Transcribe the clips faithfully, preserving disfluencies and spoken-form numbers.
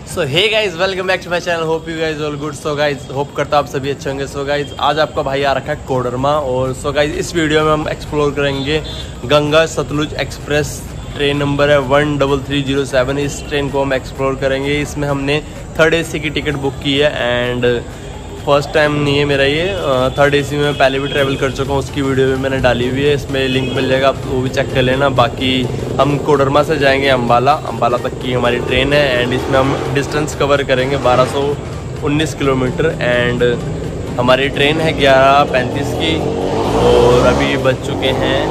So hey guys welcome back to my channel. Hope you guys all good. So guys hope करता हूँ आप सभी अच्छे होंगे। सो गाइज आज आपका भाई आ रखा है कोडरमा। और सो गाइज इस वीडियो में हम एक्सप्लोर करेंगे Ganga Sutlej express. Train number है one double three zero seven. इस ट्रेन को हम एक्सप्लोर करेंगे। इसमें हमने थर्ड एसी की टिकट बुक की है एंड फर्स्ट टाइम नहीं है मेरा ये। थर्ड एसी में मैं पहले भी ट्रैवल कर चुका हूँ, उसकी वीडियो भी मैंने डाली हुई है, इसमें लिंक मिल जाएगा, आप वो भी चेक कर लेना। बाकी हम कोडरमा से जाएंगे अम्बाला, अम्बाला तक की हमारी ट्रेन है एंड इसमें हम डिस्टेंस कवर करेंगे बारह सौ उन्नीस किलोमीटर। एंड हमारी ट्रेन है ग्यारह पैंतीस की और अभी बज चुके हैं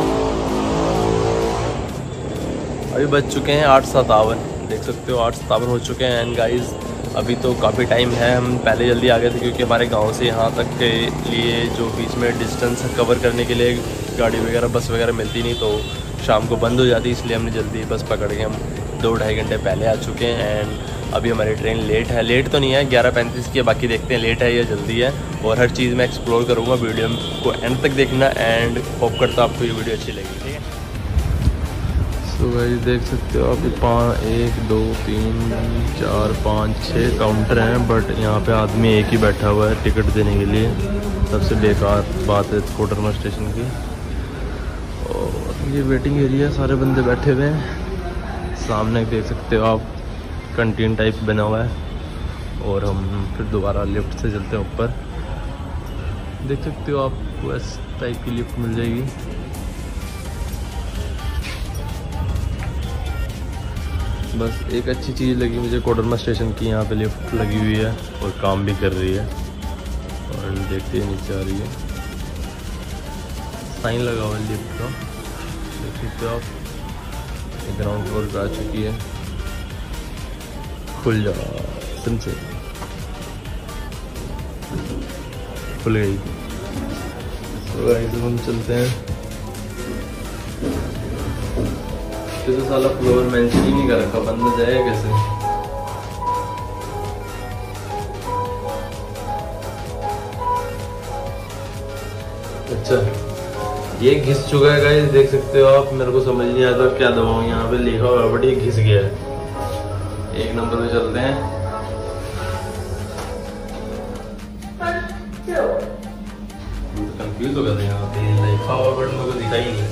अभी बज चुके हैं आठ सतावन। देख सकते हो आठ सतावन हो चुके हैं। एंड गाइज अभी तो काफ़ी टाइम है, हम पहले जल्दी आ गए थे क्योंकि हमारे गांव से यहाँ तक के लिए जो बीच में डिस्टेंस कवर करने के लिए गाड़ी वगैरह बस वगैरह मिलती नहीं, तो शाम को बंद हो जाती, इसलिए हमने जल्दी बस पकड़ के हम दो ढाई घंटे पहले आ चुके हैं। एंड अभी हमारी ट्रेन लेट है, लेट तो नहीं है, ग्यारह पैंतीस की है, बाकी देखते हैं लेट है या जल्दी है। और हर चीज़ मैं एक्सप्लोर करूँगा, वीडियो को एंड तक देखना एंड होप करता हूँ आपको ये वीडियो अच्छी लगेगी। ठीक है, तो भाई देख सकते हो आप पाँच एक दो तीन चार पाँच छः काउंटर हैं, बट यहाँ पे आदमी एक ही बैठा हुआ है टिकट देने के लिए। सबसे बेकार बात है कोडरमा स्टेशन की। और ये वेटिंग एरिया, सारे बंदे बैठे हुए हैं। सामने देख सकते हो आप कैंटीन टाइप बना हुआ है और हम फिर दोबारा लिफ्ट से चलते हैं ऊपर। देख सकते हो आपको इस टाइप की लिफ्ट मिल जाएगी। बस एक अच्छी चीज़ लगी मुझे कोडरमा स्टेशन की, यहाँ पे लिफ्ट लगी हुई है और काम भी कर रही है। और देखते हैं नीचे आ रही है, साइन लगा हुआ है लिफ्ट का, देख सकते हो आप। ग्राउंड फ्लोर पे आ चुकी है, खुल जा सिम से खुल गई। तो गाइस हम चलते हैं। तो साला फ्लोर मेंशन ही नहीं कर रखा, बंदा जाएगा कैसे? अच्छा ये घिस चुका है गाइस, देख सकते हो आप। मेरे को समझ नहीं आता क्या दबाऊं, यहाँ पे लिखा हुआ है बट ये घिस गया है। एक नंबर में चलते हैं। कंफ्यूज हो गया था, यहाँ पे लिखा हुआ बट मेरे को दिखाई नहीं।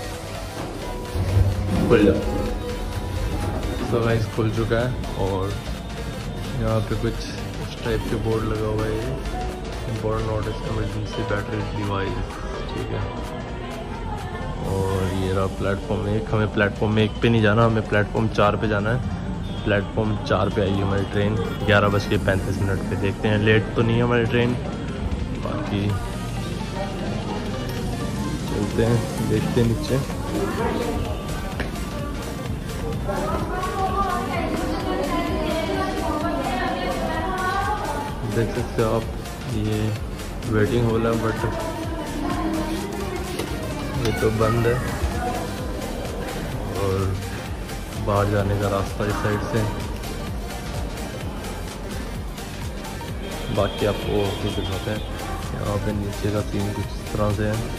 खुल जा। तो गाइस खुल चुका है और यहाँ पे कुछ इस टाइप के बोर्ड लगा हुआ है, important notice emergency battery device. ठीक है, और ये रहा प्लेटफॉर्म एक। हमें प्लेटफॉर्म एक पे नहीं जाना, हमें प्लेटफॉर्म चार पे जाना है। प्लेटफॉर्म चार पे आई हमारी ट्रेन ग्यारह बज के पैंतीस मिनट पे। देखते हैं लेट तो नहीं है हमारी ट्रेन, बाकी चलते हैं देखते हैं नीचे। देख सकते हो आप ये वेटिंग हॉल है बट ये तो बंद है और बाहर जाने का रास्ता इस साइड से। बाकी आपको कुछ दिखाते हैं, यहाँ पे नीचे का सीन कुछ इस तरह से है।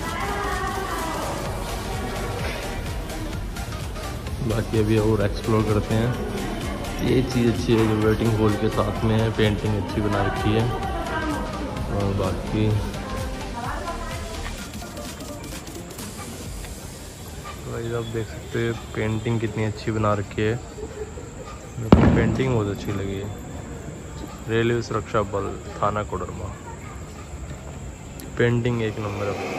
बाकी अभी और एक्सप्लोर करते हैं। ये चीज़ अच्छी है जो वेटिंग हॉल के साथ में है, पेंटिंग अच्छी बना रखी है। और बाकी भाई आप देख सकते हैं पेंटिंग कितनी अच्छी बना रखी है, मेरे को पेंटिंग बहुत अच्छी लगी है। रेलवे सुरक्षा बल थाना कोडरमा, पेंटिंग एक नंबर है।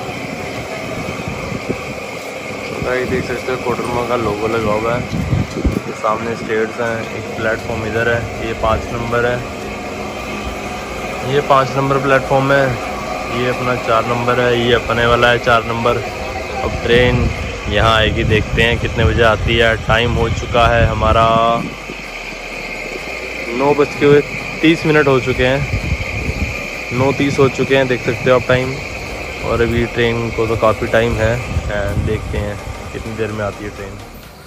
भाई देख सकते हो कोडरमा का लोगो लगा हुआ है, सामने स्टेट्स हैं, एक प्लेटफॉर्म इधर है, ये पाँच नंबर है, ये पाँच नंबर प्लेटफॉर्म है, ये अपना चार नंबर है, ये अपने वाला है चार नंबर। अब ट्रेन यहाँ आएगी, देखते हैं कितने बजे आती है। टाइम हो चुका है हमारा नौ बज के तीस मिनट हो चुके हैं, नौ तीस हो चुके हैं, देख सकते हो आप टाइम। और अभी ट्रेन को तो काफ़ी टाइम है एंड देखते हैं कितनी देर में आती है ट्रेन।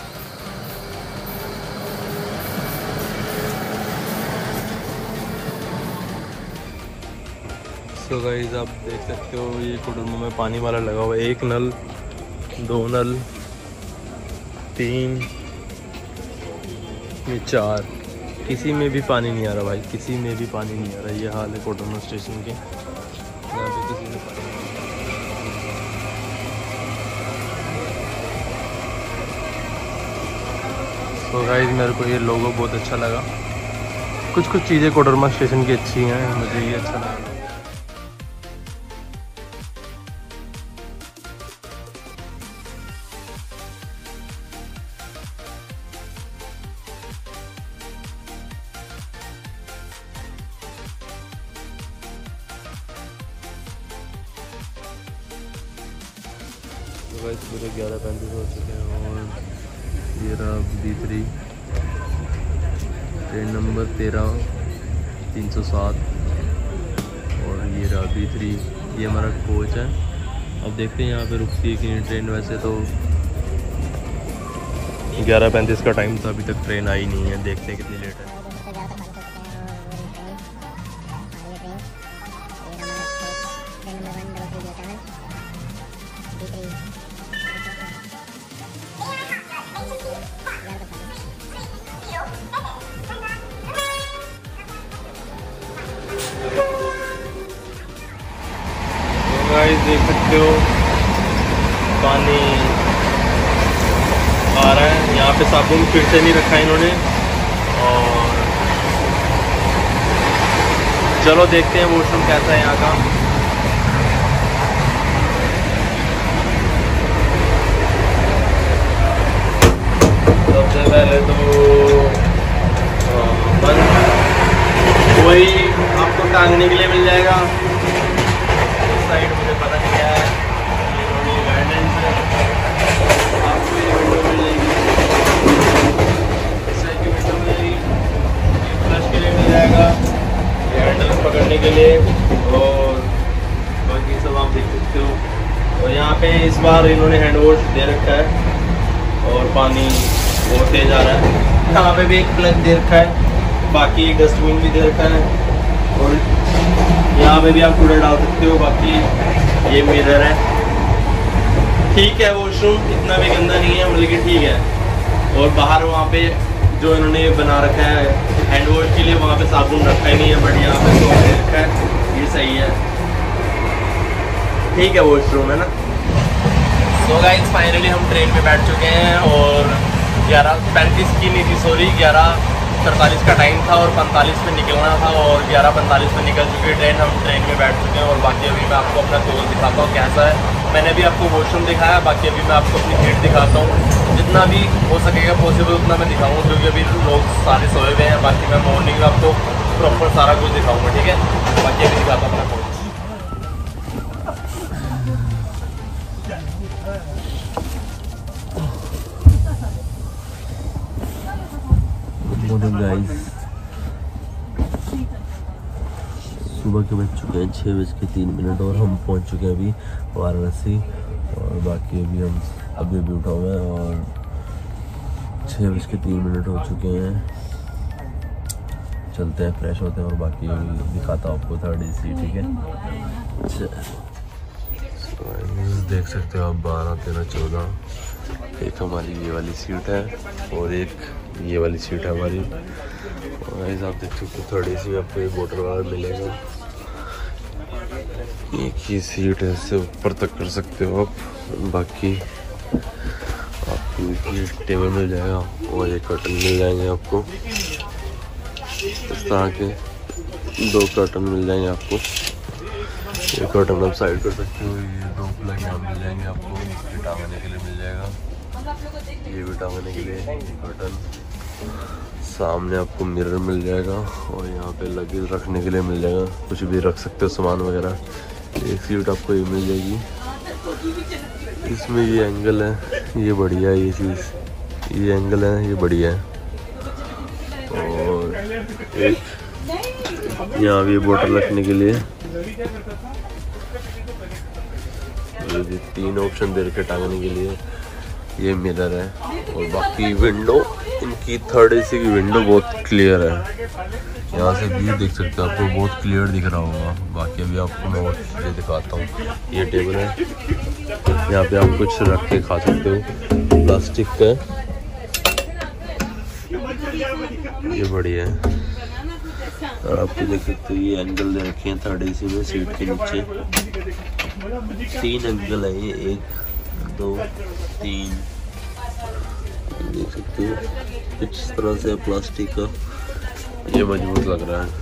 सो गाइस आप देख सकते हो ये कोडरमा में पानी वाला लगा हुआ है, एक नल, दो नल, तीन, ये चार, किसी में भी पानी नहीं आ रहा भाई, किसी में भी पानी नहीं आ रहा। ये हाल है कोडरमा स्टेशन के, यहाँ पे किसी में पानी नहीं। तो गाइस मेरे को ये लोगो बहुत अच्छा लगा। कुछ कुछ चीज़ें कोडरमा स्टेशन की अच्छी हैं, मुझे ये अच्छा लगा। तो गाइस पूरे ग्यारह पैंतीस हो चुके हैं और ये रहा बी थ्री ट्रेन नंबर तेरह तीन सौ सात और ये रहा बी थ्री। ये हमारा कोच है। अब देखते हैं यहाँ पे रुकती है कि नहीं ट्रेन। वैसे तो ग्यारह पैंतीस का टाइम था, अभी तक ट्रेन आई नहीं है। देखते हैं कितनी लेट है। गाइस देख सकते हो पानी आ रहा है। यहाँ पे साबुन फिर से नहीं रखा इन्होंने। और चलो देखते हैं वॉशरूम कैसा है यहाँ का। सबसे पहले तो बंद वही आपको टांगने के लिए मिल जाएगा। साइड मुझे पता नहीं क्या है, ये गाइडेंस है। आपको ये विंडो मिल जाएगी, इस साइड की विंडो मिल जाएगी। ये फ्लश के लिए मिल जाएगा, ये हैंडल पकड़ने के लिए, और बाकी सब आप देख सकते हो। और यहाँ पे इस बार इन्होंने हैंड वॉश दे रखा है और पानी बहुत तेज आ रहा है। यहाँ पे भी एक प्लग दे रखा है, बाकी एक डस्टबिन भी दे रखा है और यहाँ पे भी आप कूड़ा डाल सकते हो। बाकी ये मिरर है, ठीक है। वॉशरूम इतना भी गंदा नहीं है, मतलब कि ठीक है। और बाहर वहाँ पे जो इन्होंने बना रखा है हैंड वॉश के लिए, वहाँ पे साबुन रखा ही नहीं है, बट यहाँ पे तो रखा है, ये सही है, ठीक है। वॉशरूम है ना। तो गाइस फाइनली हम ट्रेन में बैठ चुके हैं और ग्यारह पैंतीस की नहीं थी, सॉरी ग्यारह सैंतालीस का टाइम था और पैंतालीस पे निकलना था और ग्यारह पैंतालीस पे निकल चुकी है ट्रेन। हम ट्रेन में बैठ चुके हैं और बाकी अभी मैं आपको अपना टूर दिखाता हूँ कैसा है। मैंने भी आपको वॉशरूम दिखाया, बाकी अभी मैं आपको अपनी सीट दिखाता हूँ। जितना भी हो सकेगा पॉसिबल उतना मैं दिखाऊँगा, क्योंकि अभी लोग सारे सोए हुए हैं। बाकी मैं मॉर्निंग में आपको प्रॉपर सारा कुछ दिखाऊँगा, ठीक है। बाकी अभी दिखाता हूँ अपना कोच। गाइस सुबह के बज चुके हैं छः बज के तीन मिनट और हम पहुंच चुके हैं अभी वाराणसी। और बाकी अभी हम अभी अभी उठा हुआ है और छः बज के तीन मिनट हो चुके हैं। चलते हैं, फ्रेश होते हैं और बाकी अभी दिखाता हूँ आपको थर्ड ए सी, ठीक है। देख सकते हो आप बारह तेरह चौदह। एक हमारी ये वाली सीट है और एक ये वाली सीट है हमारी। और आप देख सकते हो थर्ड ए सी आपको एक बोतल वाला मिलेगा। एक ही सीट है, इससे ऊपर तक कर सकते हो आप। बाकी आपको ये टेबल मिल जाएगा और एक कर्टन मिल जाएंगे आपको। इस तरह के दो कर्टन मिल जाएंगे आपको। ये कर्टन आप साइड कर सकते हो। ये दो प्लग यहाँ मिल जाएंगे आपको, ये टांगने के लिए मिल जाएगा, ये भी टांगने के लिए कर्टन। सामने आपको मिरर मिल जाएगा और यहाँ पे लगेज रखने के लिए मिल जाएगा, कुछ भी रख सकते हो सामान वगैरह। एक सीट आपको ये मिल जाएगी। इसमें ये एंगल है, ये बढ़िया है। ये चीज़ ये एंगल है, ये बढ़िया है। और एक यहाँ भी बोतल रखने के लिए ये तीन ऑप्शन दे रखे टांगने के लिए। ये मिरर है और बाकी विंडो, इनकी थर्ड एसी की विंडो बहुत क्लियर है। यहाँ से व्यू देख सकते हो, आपको बहुत क्लियर दिख रहा होगा। बाकी अभी आपको मैं और चीज़ें दिखाता हूँ। ये टेबल है, यहाँ पे आप कुछ रख के खा सकते हो, प्लास्टिक का है। ये बढ़िया है। और आपको देख सकते हो ये एंगल दे रखे हैं थर्ड एसी में सीट के नीचे। तीन एंगल है ये, एक दो तीन, देख सकते हो इस तरह से प्लास्टिक का। ये मजबूत लग रहा है।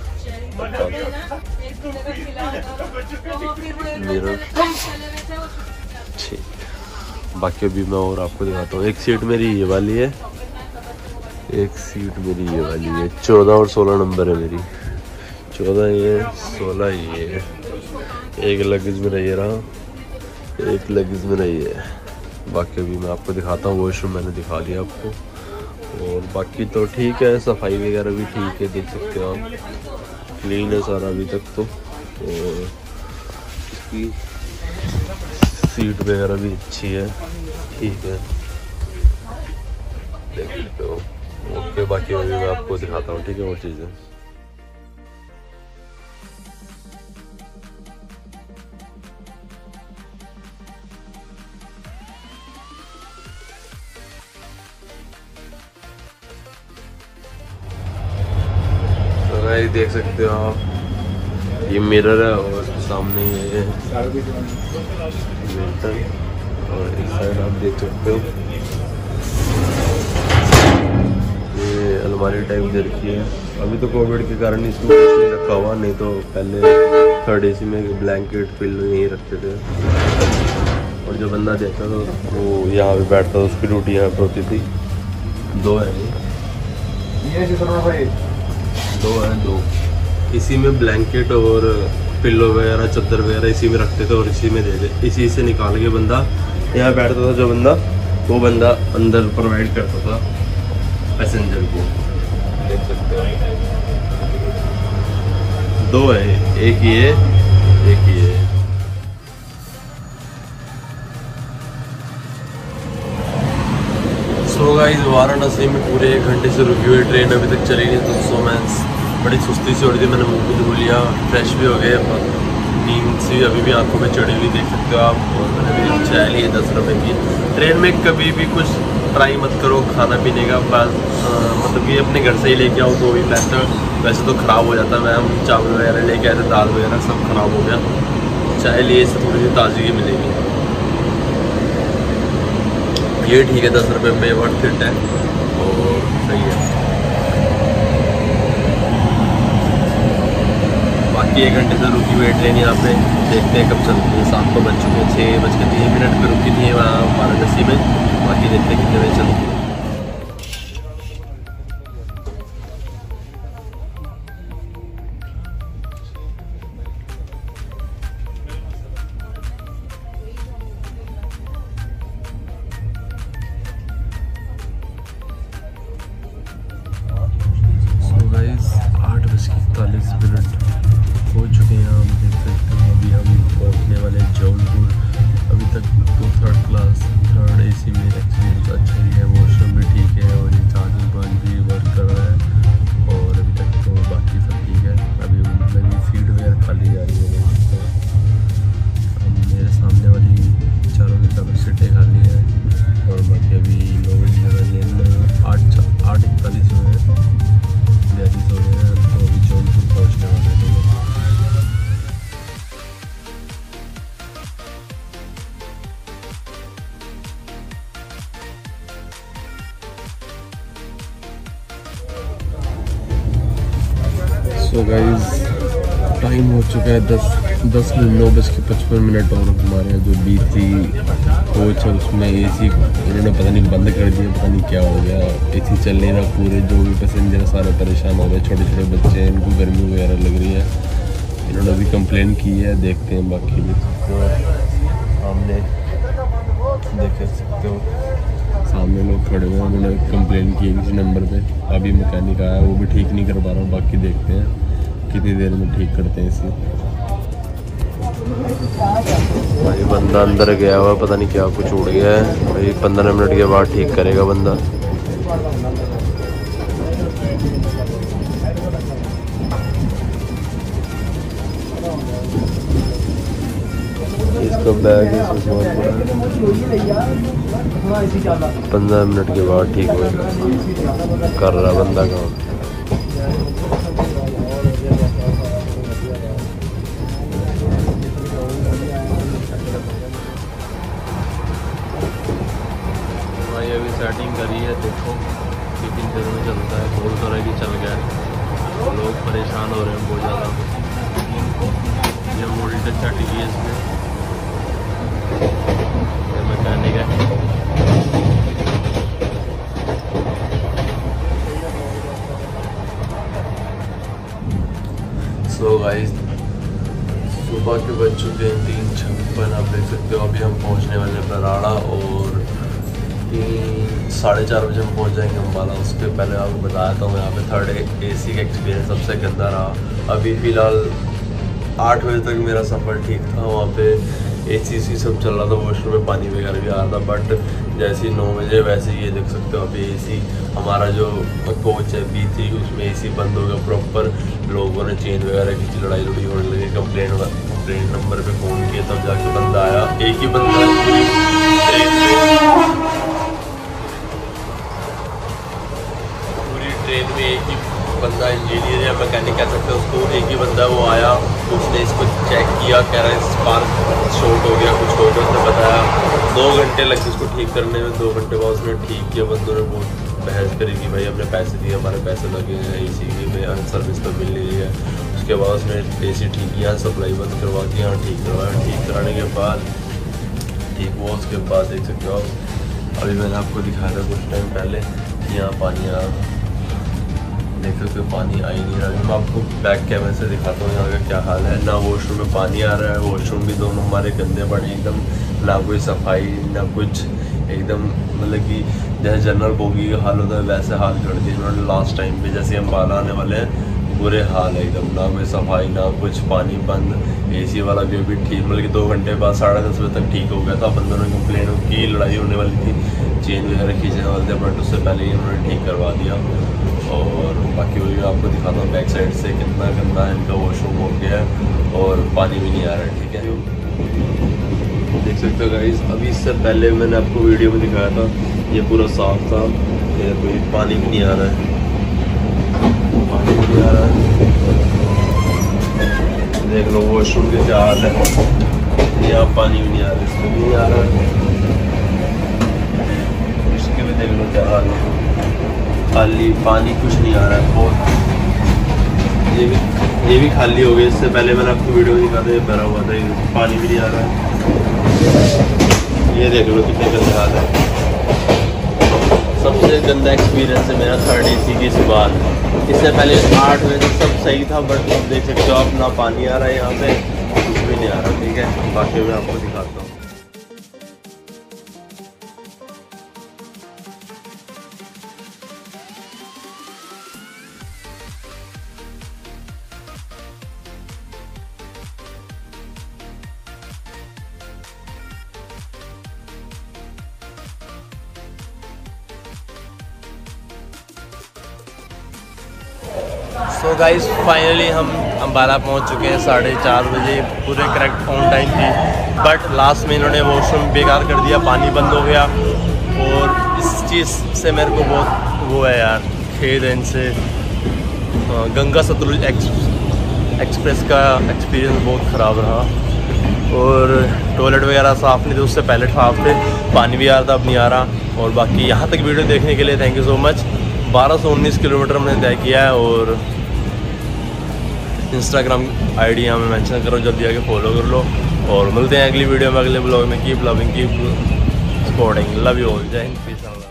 मिरर ठीक। बाकी अभी मैं और आपको दिखाता हूँ। एक सीट मेरी ये वाली है, एक सीट मेरी ये वाली है। चौदह और सोलह नंबर है मेरी। चौदह ये, सोलह ये है। एक लगेज मेरा ये रहा, एक लगेज मेरा ये है। बाकी अभी मैं आपको दिखाता हूँ। वॉशरूम मैंने दिखा दिया आपको। और बाकी तो ठीक है, सफाई वगैरह भी ठीक है, देख सकते हो आप। क्लीन है सारा अभी तक तो। और इसकी सीट वगैरह भी अच्छी है, ठीक है, देख सकते हो। ओके, बाकी अभी मैं आपको दिखाता हूँ, ठीक है, और चीज़ें। देख सकते हो आप, ये मिरर है और सामने ये वेंटल, और इस साइड आप देख सकते हो ये अलमारी टाइप दे रखी है। अभी तो कोविड के कारण इसमें कुछ नहीं रखा हुआ, नहीं तो पहले थर्ड एसी में ब्लैंकेट पिल्लो यहीं रखते थे। और जो बंदा देखता था वो यहाँ पे बैठता था, उसकी ड्यूटी यहाँ पर होती थी। दो है ये, दो है दो। इसी में ब्लैंकेट और पिल्लो वगैरह, चादर वगैरह इसी में रखते थे और इसी में देते। इसी से निकाल के बंदा यहाँ बैठता था, जो बंदा वो बंदा अंदर प्रोवाइड करता था पैसेंजर को, देख सकते हो। दो है, एक ये एक ये। सो गाइस, वाराणसी में पूरे एक घंटे से रुकी हुई ट्रेन अभी तक चली नहीं। तो सो मैं बड़ी सुस्ती से उड़ी थी, मैंने मुँह भी धो लिया, फ्रेश भी हो गए। नींद सी अभी भी आंखों में चढ़ी हुई, देख सकते हो आप। और मैंने भी चाय ली है दस रुपये की। ट्रेन में कभी भी कुछ ट्राई मत करो खाना पीने का, बस मतलब कि अपने घर से ही लेके आओ तो भी बेहतर। वैसे तो ख़राब हो जाता है। मैं हम चावल वगैरह लेके आए थे, दाल वगैरह सब ख़राब हो गया। चाय लिए से थोड़ी सी ताज़गी मिलेगी। ये ठीक है, दस रुपये में वर्थ इट है और सही है। बाकी एक घंटे से रुकी हुई ट्रेन यहाँ पे, देखते हैं कब चलती है। सात को बज चुके हैं, छः बज के तीन मिनट पर रुकी थी वहाँ वाराणसी में। बाकी देखते हैं कितने बजे चलती है। आठ बज के इकतालीस मिनट हो चुके हैं। हम देख सकते हैं अभी हम पहुंचने वाले हैं जौनपुर। अभी तक तो थर्ड क्लास थर्ड एसी में एक्सपीरियंस अच्छा ही है, वॉशरूम भी ठीक है और ये चार्जिंग पॉइंट भी वर्क कर रहा है। और अभी तक तो बाकी सब ठीक है। अभी मेरी सीट वगैरह खाली जा रही है। मेरे सामने वाली चारों की तरफ सीटें खाली हैं और बाकी अभी लोग आठ आठ इकतालीस हुए हैं, बयालीस हो गए हैं। तो अभी जौनपुर पहुँचने वाले हैं। सो गाइस, टाइम हो चुका है दस दस मिनट नौ बज के पचपन मिनट और हमारे जो बीच थी कोच है उसमें एसी इन्होंने पता नहीं बंद कर दिया, पता नहीं क्या हो गया। एसी चल नहीं रहा, पूरे जो भी पैसेंजर सारे परेशान हो गए। छोटे छोटे बच्चे हैं, इनको गर्मी वगैरह लग रही है। इन्होंने भी कंप्लेन की है, देखते हैं। बाकी सामने देख सकते हो, सामने लोग खड़े हुए हैं, उन्होंने कंप्लेन की है किसी नंबर पे। अभी मैकेनिक आया, वो भी ठीक नहीं कर पा रहा। बाकी देखते हैं कितनी देर में ठीक करते हैं इसे। भाई बंदा अंदर गया हुआ, पता नहीं क्या कुछ उड़ गया है भाई। पंद्रह मिनट के बाद ठीक करेगा बंदा। इसका बैग पंद्रह मिनट के बाद ठीक होगा, कर रहा बंदा काम। भाई अभी सेटिंग करी है, देखो कितनी देर में चलता है। बोल तो रहे कि चल गया है, लोग परेशान हो रहे हैं बहुत ज़्यादा। ये मोड़ी टच हट गई है इसमें, ये मैकेनिक है। सो गाइस सुबह के बज चुके हैं तीन छप्पन, आप देख सकते हो। अभी हम पहुंचने वाले हैं बराड़ा और तीन साढ़े चार बजे हम पहुंच जाएंगे अम्बाला। उसके पहले आपको बताया था मैं यहाँ पे थर्ड एसी का एक्सपीरियंस सबसे गंदा रहा। अभी फ़िलहाल आठ बजे तक मेरा सफ़र ठीक था, वहाँ पे एसी सी सब चल रहा था, वॉशरूम में पानी वगैरह भी आ रहा था। बट जैसे ही नौ बजे वैसे ही ये देख सकते हो अभी एसी हमारा जो कोच है बी थ्री उसमें एसी बंद हो गया प्रॉपर। लोगों ने चेन वगैरह खींची, लड़ाई लड़ी होने लगी। कंप्लेन कंप्लेन नंबर पे फ़ोन किया तब जाके बंदा आया। एक ही बंदा है पूरी ट्रेन में, पूरी ट्रेन में एक ही बंदा, इंजीनियर या मैकेनिक कह सकते हैं उसको, एक ही बंदा वो आया। उसने इसको चेक किया, कह रहा है स्पार्क शॉर्ट हो गया, कुछ हो गया। उसने बताया दो घंटे लगे उसको ठीक करने में। दो घंटे बाद उसने ठीक किया। बंदों ने बहुत बहस करी कि भाई हमने पैसे दिए, हमारे पैसे लगे हैं, इसी में सर्विस तो मिल रही है। उसके बाद उसने एसी ठीक किया, सप्लाई बंद करवा दी, यहाँ ठीक करवाया। ठीक कराने के बाद ठीक हुआ। उसके बाद देख सकते हो आप, अभी मैंने आपको दिखाया था कुछ टाइम पहले, यहाँ पानी आ देख सकते हो, पानी आ ही नहीं रहा। मैं आपको बैक कैमरे से दिखाता हूँ यहाँ का क्या हाल है। ना वॉशरूम में पानी आ रहा है, वॉशरूम भी दोनों हमारे गंदे पड़े एकदम, ना कोई सफाई ना कुछ, एकदम मतलब कि जैसे जनरल बोगी का हाल होता है वैसे हाल कर दिए उन्होंने लास्ट टाइम पे। जैसे हम बाला आने वाले हैं बुरे हाल है एकदम, ना कोई सफाई ना कुछ, पानी बंद। एसी वाला भी अभी ठीक मतलब कि दो घंटे बाद साढ़े दस बजे तक ठीक हो गया था। बंदों ने कंप्लेन की, लड़ाई होने वाली थी, चेन वगैरह खींचने वाले थे, बट उससे पहले ही उन्होंने ठीक करवा दिया। और बाकी वही आपको दिखाता हूँ बैक साइड से कितना गंदा इनका वॉशरूम हो गया है और पानी भी नहीं आ रहा है। ठीक है, देख सकते हो गाइस। अभी इससे पहले मैंने आपको वीडियो में दिखाया था ये पूरा साफ था, ये कोई पानी भी नहीं आ रहा है, पानी भी नहीं आ रहा है। देख लो वॉशरूम के क्या हाल है, यहाँ पानी भी नहीं आ रहा है, इसमें भी नहीं आ रहा है, इसके भी देख लो क्या हाल है, खाली पानी कुछ नहीं आ रहा है बहुत। ये भी ये भी खाली हो गया। इससे पहले मैंने आपको वीडियो दिखा था, भरा हुआ था, पानी भी नहीं आ रहा है। ये देख लो कितने गंदे हाल है। सबसे गंदा एक्सपीरियंस है मेरा थर्ड एसी के इस बार। इससे पहले आठ बजे तक सब सही था, बट अब देख सकते हो आप ना पानी आ रहा है यहाँ पे, कुछ भी नहीं आ रहा। ठीक है, बाकी मैं आपको दिखाता हूँ। सो गाइस फाइनली हम अम्बाला पहुंच चुके हैं साढ़े चार बजे, पूरे करेक्ट ऑन टाइम थी। बट लास्ट में इन्होंने वॉशरूम बेकार कर दिया, पानी बंद हो गया। और इस चीज़ से मेरे को बहुत वो है यार, खेद है इनसे। गंगा सतलुज एक्सप्रेस का एक्सपीरियंस बहुत ख़राब रहा। और टॉयलेट वगैरह साफ़ नहीं थे, उससे पहले साफ थे, पानी भी आ रहा था, अब नहीं आ रहा। और बाकी यहाँ तक वीडियो देखने के लिए थैंक यू सो मच। बारह सौ उन्नीस किलोमीटर हमने तय किया है। और इंस्टाग्राम आईडी यहाँ मैं मेंशन करो, जल्दी आके फॉलो कर लो। और मिलते हैं अगली वीडियो में, अगले ब्लॉग में। Keep loving, keep supporting, love you all, जय हिंद, पीस।